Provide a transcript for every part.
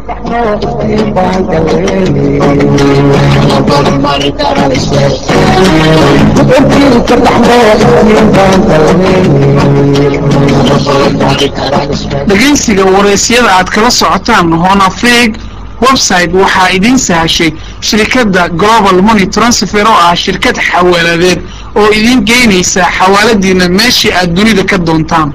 dhageysiga wareysyada aad kala socotaan Horn Africa website waxaa idin sahashay shirkadda Global Money Transfer oo ah shirkad xawaaladeed oo idin geynaysa xawaaladiina meeshii aad dunida ka doontaan.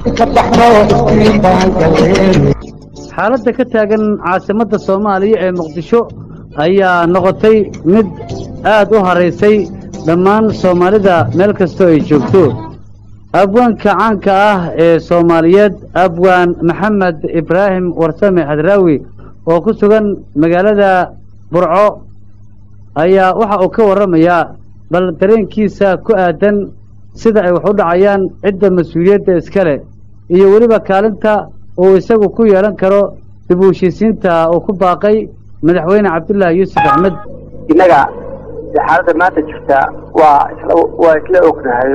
xaaladda ka taagan caasimadda Soomaaliya ee Muqdisho ayaa noqotay mid aad u hareysay dhammaan Soomaalida meel kasta ay joogto. abwaanka caanka ah ee Soomaaliyeed abwaan Maxamed Ibraahim Warsame Hadraawi oo ku sugan magaalada Burco ayaa waxa uu ka waramayaa bal dareenkiisa ku aadan sida ay wax u dhacayaan cidda mas'uuliyadda iska leh iyo waliba kaalinta oo isagu ku yeelan karo dib u heshiisiinta oo ku baaqay madaxweyne Cabdullaahi Yuusuf Axmed. inaga xaaladda maanta jirta waa isla ognahay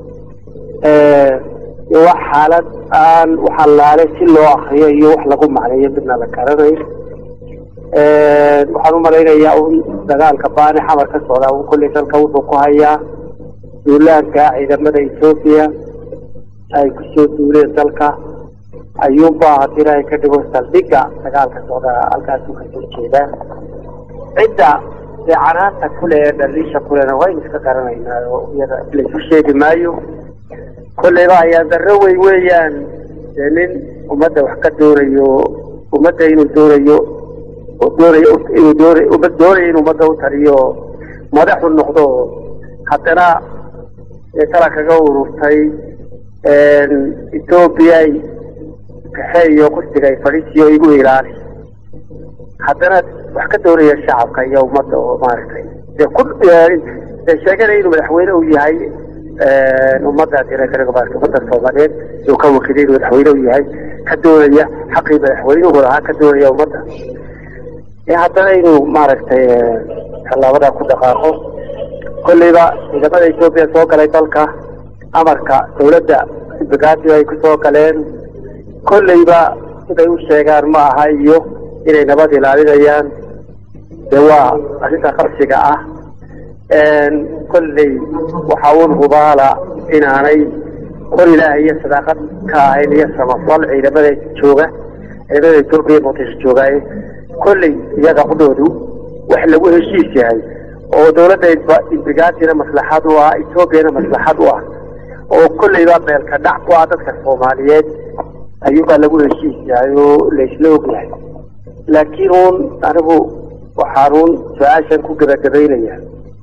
wax xaalad aan waxa laale si loo akhriyo iyo wax lagu macneeyo midna la karanayo. waxaan u malaynayaa dagaalka baani xamar ka socda kulli dalka wuxuu ku hayaa duulaanka ciidamada Itoobiya ay ku soo duuleen dalka ayuunbaa haddii ay ka dhigo saldhigga dagaalka socda halkaas uu ka soo jeedaa. cidda canaanta kule ee dhaliisha kulena waynu iska garanaynaa oo iyada laysu sheegi maayo. kolleyba ayaa darro wey weeyaan nin ummadda wax ka doonayo ummadda inuu doonayo inuu ummadda u taliyo madaxu noqdo haddana tala kaga ururtay Itoobiya kaxeeyo kursigay fadhiisiyo igu ilaali haddana wax ka doonaya shacabka iyo ummadda oo maaragtay sheeganaya inuu madaxweyne u yahay ummadda ummadda Soomaaliyeed oo ka wakiilay madaxweyne u yahay ka doonaya xaqii madaxweynuhu lahaa ka doonaya ummadda haddana inuu maaragtay tallaabada ku dhaqaaqo. kolleyba ciidamada Itoobiya soo galay dalka amarka dawladda bagaati ay ku soo galeen kolleyba siday u sheegaan ma aha iyo inay nabad ilaalinayaan waa arrinta qarsiga ah. kolley waxa uu hubaala inaanay kor ilaahay iyo sadaaqad ka ahayn iyo samafal ciidamada Itoobiya Muqdisho joogay kolley iyaga qudoodu wax lagu heshiis yahay oo dawladda bagaatiina maslaxad u ah Itoobiyana maslaxad u ah oo kolleyba meelka dhac ku ah dadka Soomaaliyeed ayuuba lagu heshiis yahay oo la isla ogyahay. laakiin anigu waxaan su'aashan ku gabagabaynayaa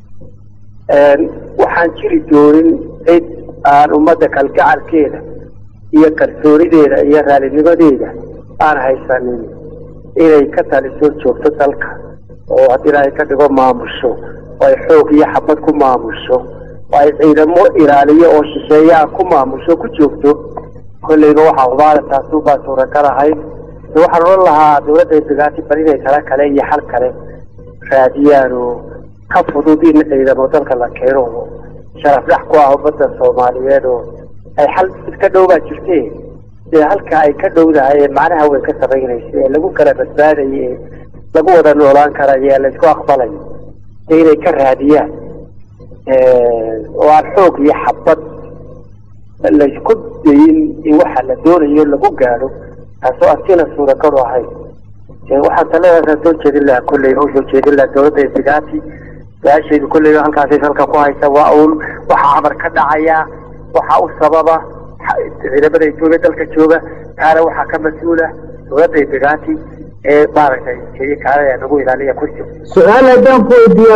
waxaan jiri doonin cid aan ummadda kalgacalkeeda iyo kalsoonideeda iyo raalinimadeeda aan haysanin inay ka taliso joogto dalka oo haddii ay ka dhigo maamusho oo ay xoog iyo xabad ku maamusho oo ay ciidamo ilaaliyo oo shisheeyaa ku maamusho ku joogto. kolleyba waxaa hubaala taasuu baa suuragal ahayd. waxaan oran lahaa dawladda bagaati bal inay tala kale iyo xal kale raadiyaan oo ka fudud in ciidamo dalka la keeno sharaf dhax ku ah ummadda Soomaaliyeed oo ay xal iska dhowbaa jirtee halka ay ka dhowdahay macnaha way ka sameynaysaa lagu kala badbaadayay lagu wada noolaan karayo la isku aqbalay inay ka raadiyaan oo aan xoog iyo xabad la isku dayin in waxa la doonayo lagu gaaro taasoo asina suuragal ahay. waxaan taladaa soo jeedin lahaa kolley oo soo jeedin lahaa dawladda bagaati gaasheedu kolley halkaas halka ku haysa waa waxa amar ka dhacaya waxa u sababa ciidamada Itoobiya dalka jooga taana waxa ka mas'uula dawladda bagaati ee maaragtay kii kaalaya nagu ilaaliya kursi. su'aal haddaan ku weydiiyo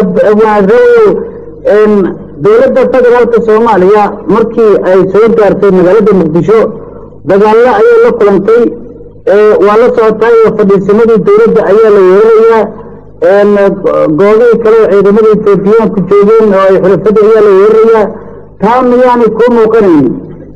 dawladda federaalka Soomaaliya markii ay soo gaartay magaalada Muqdisho dagaalo ayay la kulantay waa la socotay fadhiisamadii dawladda ayaa la weerarayaa goobihii kale ciidamada Itoobiya ku joogeen oo ay xulafada ayaa la weerarayaa taa miyaanay ku muuqanayn.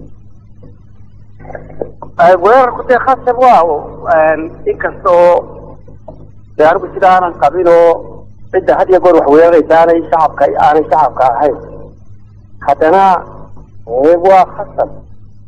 weerarku dee khasab inkastoo anigu sida aanan qabin oo cidda had iyo goor wax weeraraysa aanay shacabka ahayn haddana waa khasab.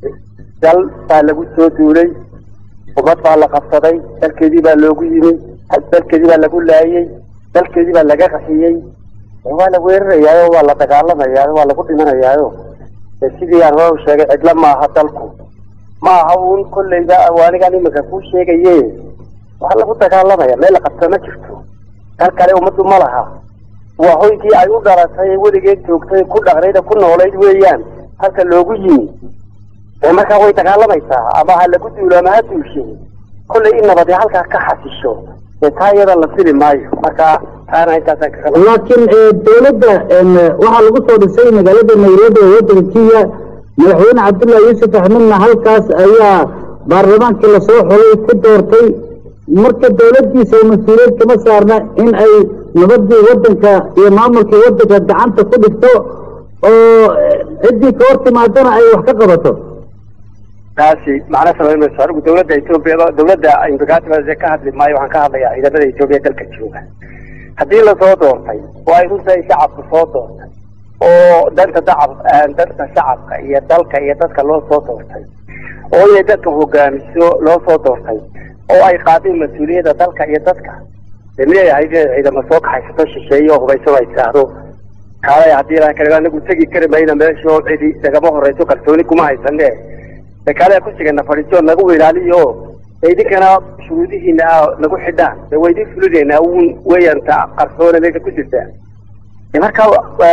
dal baa lagu soo duulay ummad baa la qabsaday dalkeedii baa loogu yimi dalkeedii baa lagu laayay dalkeedii baa laga qaxiyey waa la weerarayaa waa la dagaalamayaa waa lagu dhimanayaa sidii aan hore sheegay cidla maaha dalku maaha uun kolleyda anigaan iminka kuu sheegaye waxaa lagu dagaalamaya meel la qabta ma jirto dal kale ummaddu ma laha waa hoygii ay u dhalatay weligeed joogtay ku dhaqnayda ku noolayd weeyaan halka loogu yimi markaa way dagaalamaysaa ama ha lagu duulo ama ha duulshay kolley in nabadi halkaa ka xasisho taa iyada la fili maayo markaa taana intaasaan kaga laakiin dowladda waxaa lagu soo dhisay magaalada nairobi ee waddanka kenya madaxweyne cabdullaahi yuusuf axmedna halkaas ayaa baarlamaankii lasoo xulay ku doortay marka dowladdiisa oo mas-uuliyeed kama saarna in ay nabadii waddanka iyo maamulkii waddanka gacanta ku dhigto oo ciddii ka hor timaadana ay wax ka qabato taasi macna sameynayso anigu dowladda Itoobiya dowladda imbigaadka ka hadli maayo waxaan ka hadlayaa ciidamada Itoobiya dalka jooga haddii la soo doortay oo ay runtii shacabku soo doortay oo danta shacabka iyo dalka iyo dadka loo soo doortay oo ay dadka hogaamiso loo soo doortay oo ay qaadeen mas'uuliyadda dalka iyo dadka leeyahay ciidamada soo kaxaysto shisheeyo hubayso ay saaro kale haddii la kale anagu tagi kari mayna meesha cidi dagamo horeyso kalsooni kuma haysanee kale ku sigana fariiso lagu ilaaliyo idinkana shuruudihiina lagu xidhaan weydii fulideena weeyanta qarsoonada ku jirta marka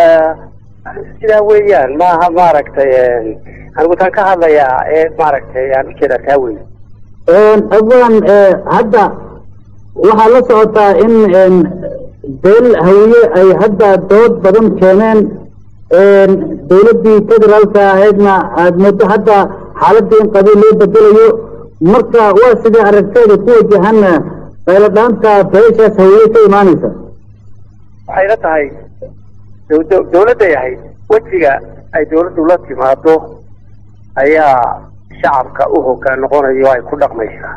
sida weeyaan ma maaragtay anigu tan ka hadlayaa maaragtay aan u jeedaa taa weey abaan hadda waxaa la socotaa in beel hawiye ay hadda dood badan keeneen dowladdii federaalka ahaydna aada moodo hadda xaaladii in qabiil loo bedelayo marka waa sidee aragteeda ku wajahan qayladhaanta beeshaas hawiye ka imaanaysa waxay la tahay dowladday ahayd wejiga ay dowladdu la timaado ayaa shacabka u hoggaan noqonayo ay ku dhaqmaysaa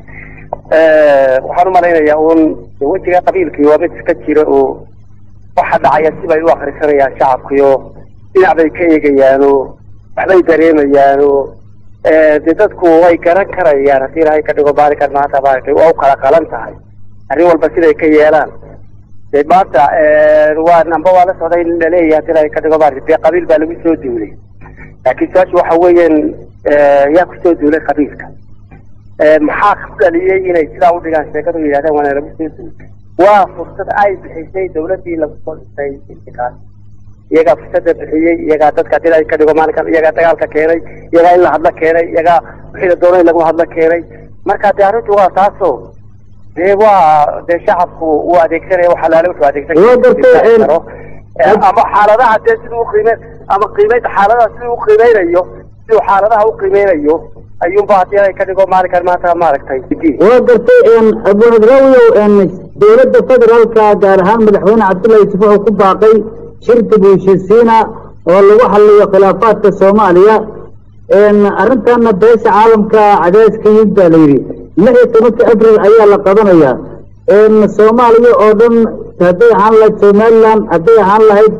waxaan u malaynayaa uun wejiga qabiilkii waa mid iska jira oo waxa dhacaya sibay u akhrisanayaan shacabkiyo dhinac bay ka eegayaano waxbay dareemayaano dee dadku way garan karayaan haddii ilaahay ka dhigo maalinkan maanta maaragtay waa u kala qalan tahay arrin walba siday ka yeelaan dee maanta waa namba waa la socday in laleeyahay haddii ilaahay ka dhigo maaragtay dee qabiil baa lagu soo duulay laakiin su-aashu waxa weeyaan yaa ku soo duulay qabiilka maxaa ku dhaliyey inay sidaa u dhigaan sheekadu yidhahdeen waana lagu soo duulay waa fursad ay bixisay dowladdii lagu soo dhisay intikaas iyagaa fursadda bixiyey iyagaa dadka haddii ilaahay ka dhigo maalinkan iyagaa dagaalka keenay iyagaa in la hadlo keenay iyagaa wixii la doonay in lagu hadlo keenay marka dee arrintu waa taasoo dee waa dee shacabku uu adeegsanaya waxalaale wuxuu adeegsan karo ama xaaladaha dee siduu uqiime ama qiimeynta xaaladaha siduu uqiimeynayo siduu xaaladaha uqiimeynayo ayuunba haddii ilaahay ka dhigo maalinkan maanta maaragtay waa gartay abuhadraawiyow dowladda federaalka gaar ahaan madaxweyne cabdullaahi yuusuf wuxuu ku baaqay shirka heshiisiina oo lagu xaliyo khilaafaadka Soomaaliya arrintaana beesha caalamka cadayska yidda la yiri 16 Abriil ayaa la qabanayaa Soomaaliya oo dhan haday aan la Somaliland haday aan lahayd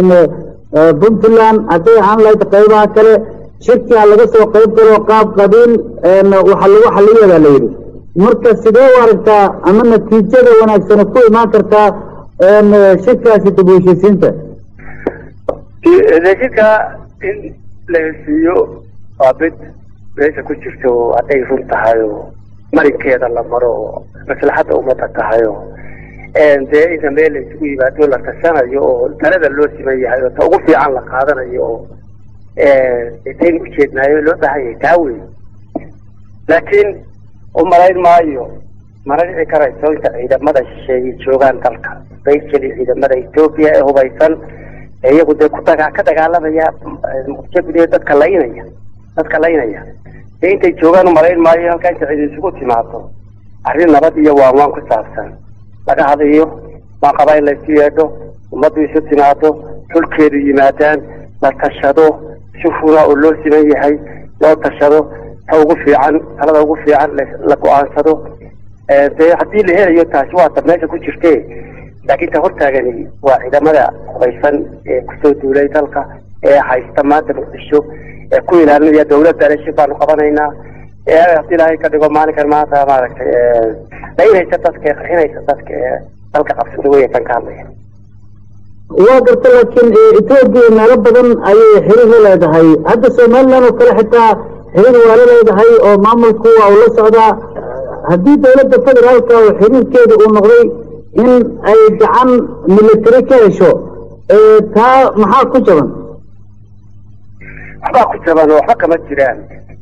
Puntland haday aan lahayd qaybaha kale shirka laga soo qayb galo qaab qabiil waxa lagu xaliyaa la yiri marka sidee warta ama natiijada wanaagsan ku imaan kartaa shirkaasi dib u heshiisiinta dadka in la heshiiyo qaabid meesha ku jirto haday run tahay marinkeeda la maro maslaxada ummadda tahay dee inta meel la isugu yimaado la tashanayo oo talada loo siman yahay oo ta ugu fiican la qaadanayo oo intayn u jeednaayo loo baahan yahay taa wey laakiin u malayn maayo mana dhici karayso inta ciidamada shisheeye joogaan dalka bayskeli ciidamada Itoobiya ee hubaysan iyagu dee ka dagaalamaya muqdisho gudaheeda dadka laynaya intay joogaan u malayn maayo halkaa inta cid isugu timaado arrin nabad iyo waan ku saabsan laga hadayo ma qaba in la isu yeedho ummaddu isu timaado xulkeedu yimaadaan la tashado si fura oo loo siman yahay loo tashado ta ugu fiican talada ugu fiican la go'aansado dee haddii la helayo taasi waa tab meesha ku jirtee laakiin ta hortaagani waa ciidamada hubaysan ee kusoo duulay dalka ee haysta maanta muqdisho ee ku ilaalinaya dowladda le shir baanu qabanaynaa haddii ilaahay ka dhigo maalinkan maanta maaragtay laynaysa dadka qaxinaysa dadka dalka qabsada weeyaan ka hadlaya waa garta laakiin Itoobiya meelo badan ayay xiriir la leedahay hadda Soomaaliland oo kale xitaa xiriir waa la leedahay oo maamulku waa la socdaa haddii dawladda federaalka oo xiriirkeedu uu noqday in ay gacan military ka hesho taa maxaa ku jaban waxbaa ku jaban waxba kama jiraan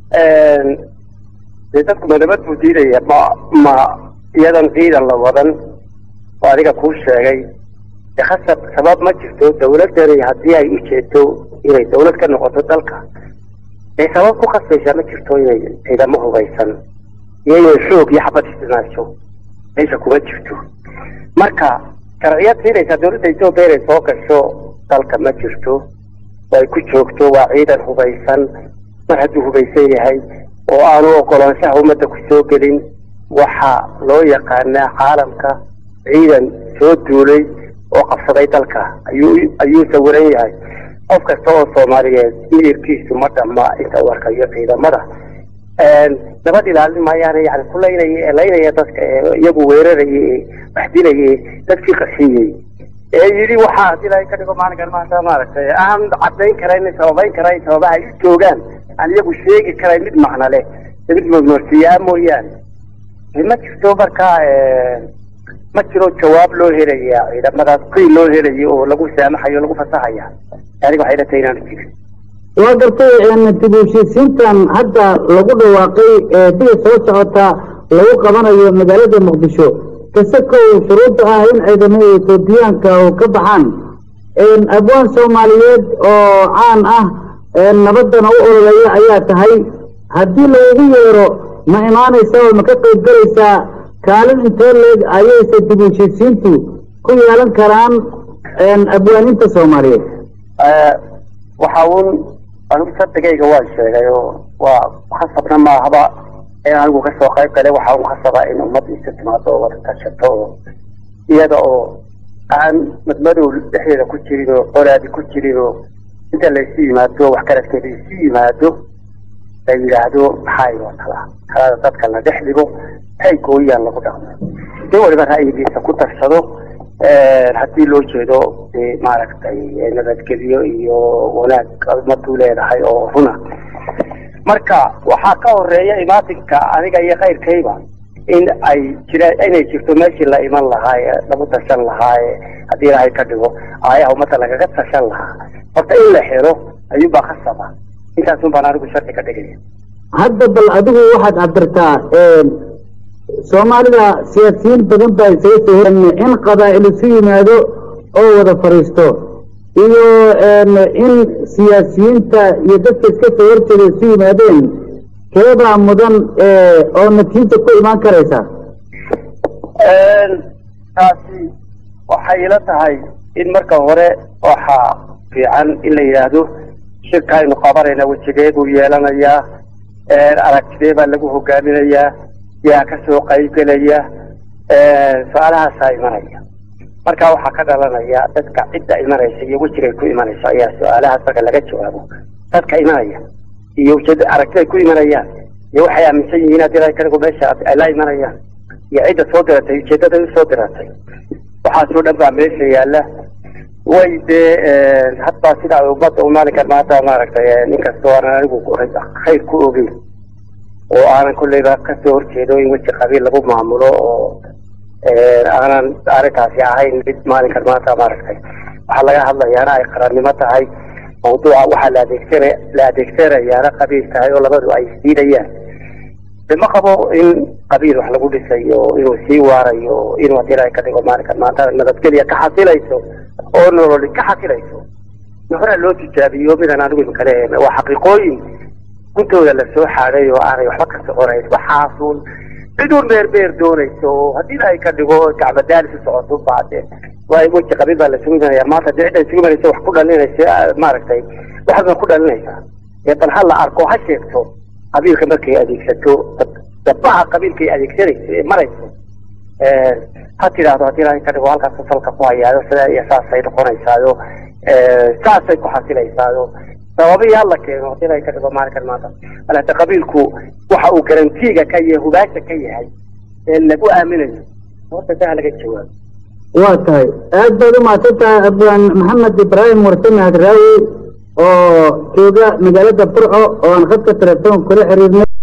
dadku nabad buu diidaya ma iyadan ciidan la wadan oo adiga kuu sheegay khasab sabab ma jirto dawladani haddii ay u jeedo inay dawlad ka noqoto dalka sabab ku khasbaysa ma jirto inay ciidamo hubaysan iyo inay xoog iyo xabad isticmaasho meesha kuma jirto marka sharciyad siinaysa dawladda Itoobiya inay soo gasho dalka ma jirto way ku joogto waa ciidan hubaysan mar hadduu hubaysan yahay oo aanu ogolaanshaha ummadda ku soo gelin waxa loo yaqaanaa caalamka ciidan soo duulay oo qabsaday dalka ayuu sawiran yahay qof kasta oo Soomaaliyeed miyirkiisu ma dhamma inta uu arkayo ciidamada nabad ilaalin maayaan yani kulaynaya dadka iyagu weerarayay wax dilayay dadkii qaxiyay yiri waxa ilaahay ka dhigo maalinkan maanta maaragtay aan cadeyn karayn sababaha ay joogaan aan iyagu sheegi karay mid macna leh mid moorsiyaa mooyaan ma jirto marka ma jiro jawaab loo helaya ciidamadaas qeyl loo helayo oo lagu saamaxayo lagu fasaxaya aniga waxay la taynaan jirin waa gartay dib u heshiisiintan hadda lagu dhawaaqay bii soo socota lagu qabanayo magaalada Muqdisho kasakow shuruud ah in ciidamada Itoobiyaanka oo ka baxaan abwaan Soomaaliyeed oo caan ah nabadana u ololaya ayaa tahay haddii lagu yeero ma imaanaysa oo ma ka qayb galaysaa kaalin intee leeg ayaysa dib u heshiisiintu ku yeelan karaan abwaaninta Soomaaliyeed waxa uu anigu sadegayga waa sheegay oo waa khasabna ma haba anigu ka soo qayb galay waxa uu khasabaa in ummad istimaado wada tashato iyada oo aan madmadow dhexdeeda ku jirin oo qoraadi ku jirin oo inta la isii yimaado wax kala isii yimaado ay yiraahdo maxaa inoo kala dadka la dhex dhigo ay gooyaan lagu dhaqmo si waliba ra'yigiisa ku tarsado haddii loo jeedo maaragtay nabadgelyo iyo wanaag ummaddu leedahay oo runa marka waxaa ka horeeya imaatinka aniga iyo khayrkayba inay jirto meeshii la iman lahaa lagu tashan lahaa haddii ilaahay ka dhigo aayaha ummadda lagaga tashan lahaa horta in la helo ayuubaa khasaba intaasun baan anigu sharci ka dhigaya hadda bal adigu waxaad cabirtaa Soomaalida siyaasiyiin badan baa isaga soo in qabaa'il isu yimaado oo wada fariisto iyo in siyaasiyiinta iyo dadka iska soo horjeeda isu yimaadeen keebaa mudan oo natiijo ku imaan karaysa taasi waxay ila tahay in marka hore waxaa fiican in la yidhaahdo shirka aynu qabanayna wejigee buu yeelanayaa aragtidee baa lagu hogaaminayaa yaa ka soo qaybgelaya su-aalahaasaa imanaya marka waxaa ka dhalanaya dadka cidda imanaysa iyo wejigay ku imanaysa ayaa su-aalahaas marka laga jawaabo dadka imanaya iyo ujeeda aragtiday ku imanayaan iyo waxay aaminsan yihiin haddii ilaahay ka dhigo meesha ay la imanayaan iyo cidda soo diratay ujeedaday u soo diratay waxaasoo dhan baa meesha yaalla way dee hadbaa sida ummadda maalinkan maanta maaragtay ninkastoo aanan anigu khayr ku ogeyn oo aanan kulleyba kasoo horjeedo in weji qabiil lagu maamulo oo aanan arrintaasi ahayn mid maalinkan maanta maaragtay waxaa laga hadlayaana ay qarannimo tahay mawduuca waxaa la adeegsanayaana qabiil tahay oo labadu ay isdiidayaan ma qabo in qabiil wax lagu dhisayo inuu sii waarayo inuu haddii ilaahay ka dhigo maalinkan maanta nabadgelya ka xasilayso oo nololi ka xasilayso hore loo tijaabiyo midaan anigu imika leeyahay waa xaqiiqooyin guntooda la soo xaaday oo aanay waxba ka soconayn waxaasuun ciduun beer doonayso haddii ilaahay ka dhigo gacmadaalis u socoto baade waa weji qabiil baa la sugu imanaya maanta dee cidday sugu imanaysa wax ku dhalinaysa maaragtay waxaad ku dhalinaysaa bal ha la arko ha sheegto qabiilka markay adeegsato dabbaha qabiilkay adeegsanayso ee marayso ha tidhaahdo haddii ilaahay ka dhigo halkaas salka ku hayaado sidaa iyo saasay noqonaysaayo saasay ku xasilaysaayo sababii alla keeno inay ka dhigo maalkan maanta ala taqabiilku waxa uu garantiga ka yahay hubaasha ka yahay ee lagu aaminayo horta taa laga jawaab waa tahay aad baad u mahadsantahay abaan maxamed ibraahim warsame hadraawi oo jooga magaalada burco oo aan khadka telefoon kula xiriirnay